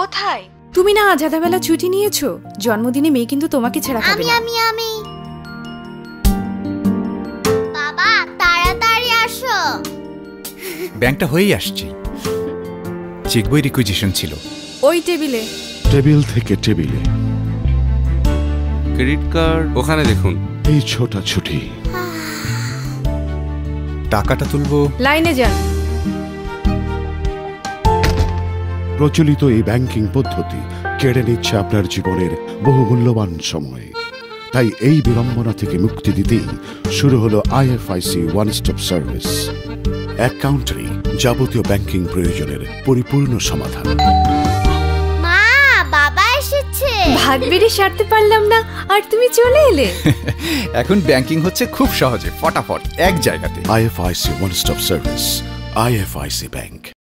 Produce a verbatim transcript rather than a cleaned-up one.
কোথায়? তুমি না আজ আধাবেলা ছুটি নিয়েছো? জন্মদিনে মেয়ে কিন্তু তোমাকে ছাড়া খাবে আমি না। আমি আমি বাবা তাড়াতাড়ি আসো। ব্যাংকটা হয়েই আসছে। চেক বই রিকুইজিশন ছিল ওই টেবিলে। টেবিল থেকে টেবিলে। ক্রেডিট কার্ড ওখানে দেখুন। এই ছোটাছুটি। টাকাটা তুলবো। লাইনে যান। প্রচলিত এই ব্যাংকিং পদ্ধতি কেড়ে নিচ্ছে আপনার জীবনের বহু মূল্যবান সময়। তাই এই বিড়ম্বনা থেকে মুক্তি দিতেই শুরু হলো আইএফআইসি ওয়ান স্টপ সার্ভিস। এক কাউন্টারে যাবতীয় ব্যাংকিং প্রয়োজনের পরিপূর্ণ সমাধান। মা বাবা এসেছে। ভাত বেড়ে সারতে পারলাম না আর তুমি চলে এলে। এখন ব্যাংকিং হচ্ছে খুব সহজে, ফটাফট, এক জায়গাতে। IFIC one stop service, IFIC bank.